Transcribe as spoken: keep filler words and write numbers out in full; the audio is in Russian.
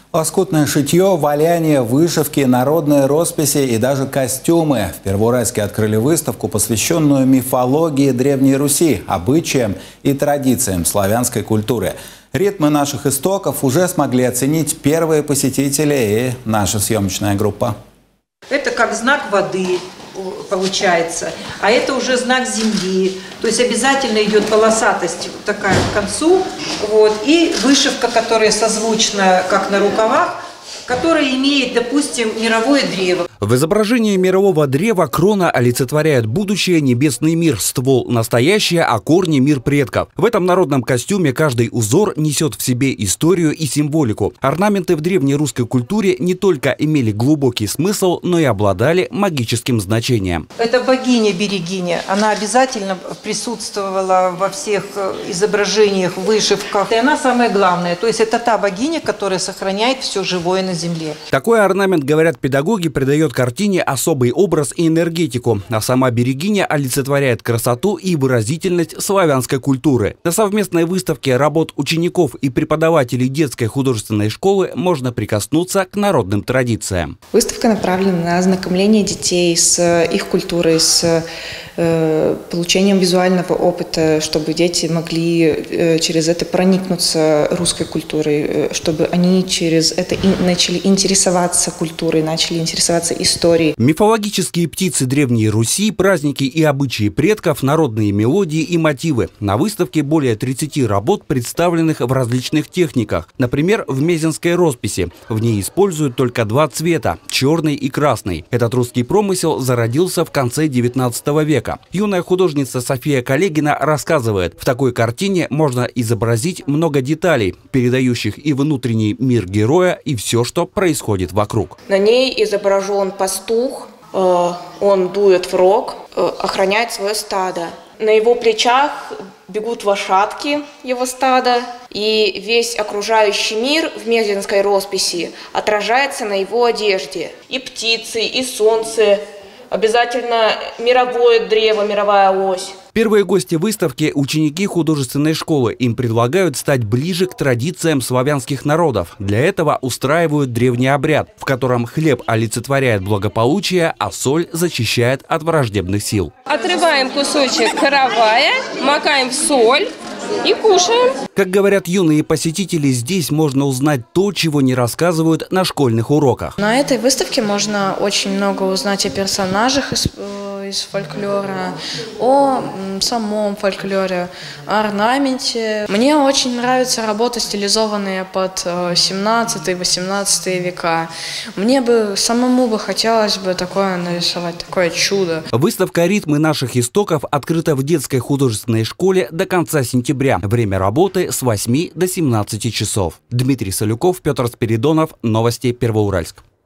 Лоскутное шитье, валяние, вышивки, народные росписи и даже костюмы. В Первоуральске открыли выставку, посвященную мифологии Древней Руси, обычаям и традициям славянской культуры. Ритмы наших истоков уже смогли оценить первые посетители и наша съемочная группа. Это как знак воды получается, а это уже знак земли. То есть обязательно идет полосатость вот такая к концу, вот, и вышивка, которая созвучна, как на рукавах, которая имеет, допустим, мировое древо. В изображении мирового древа крона олицетворяет будущее, небесный мир, ствол настоящее, а корни мир предков. В этом народном костюме каждый узор несет в себе историю и символику. Орнаменты в древней русской культуре не только имели глубокий смысл, но и обладали магическим значением. Это богиня-берегиня. Она обязательно присутствовала во всех изображениях, вышивках. И она самое главное. То есть это та богиня, которая сохраняет все живое на земле. Такой орнамент, говорят педагоги, придает картине особый образ и энергетику, а сама берегиня олицетворяет красоту и выразительность славянской культуры. На совместной выставке работ учеников и преподавателей детской художественной школы можно прикоснуться к народным традициям. Выставка направлена на ознакомление детей с их культурой, с э, получением визуального опыта, чтобы дети могли э, через это проникнуться русской культурой, э, чтобы они через это и начали интересоваться культурой, начали интересоваться истории. Мифологические птицы Древней Руси, праздники и обычаи предков, народные мелодии и мотивы. На выставке более тридцати работ, представленных в различных техниках. Например, в мезенской росписи. В ней используют только два цвета – черный и красный. Этот русский промысел зародился в конце девятнадцатого века. Юная художница София Коллегина рассказывает, в такой картине можно изобразить много деталей, передающих и внутренний мир героя, и все, что происходит вокруг. На ней изображен пастух, он дует в рог, охраняет свое стадо. На его плечах бегут лошадки его стада, и весь окружающий мир в мезенской росписи отражается на его одежде. И птицы, и солнце, обязательно мировое древо, мировая ось. Первые гости выставки – ученики художественной школы. Им предлагают стать ближе к традициям славянских народов. Для этого устраивают древний обряд, в котором хлеб олицетворяет благополучие, а соль защищает от враждебных сил. Отрываем кусочек каравая, макаем в соль и кушаем. Как говорят юные посетители, здесь можно узнать то, чего не рассказывают на школьных уроках. На этой выставке можно очень много узнать о персонажах из, из фольклора, о самом фольклоре, о орнаменте. Мне очень нравится работа, стилизованная под семнадцатый-восемнадцатый века. Мне бы самому бы хотелось бы такое нарисовать, такое чудо. Выставка «Ритмы наших истоков» открыта в детской художественной школе до конца сентября. Время работы с восьми до семнадцати часов. Дмитрий Солюков, Петр Спиридонов. Новости Первоуральск.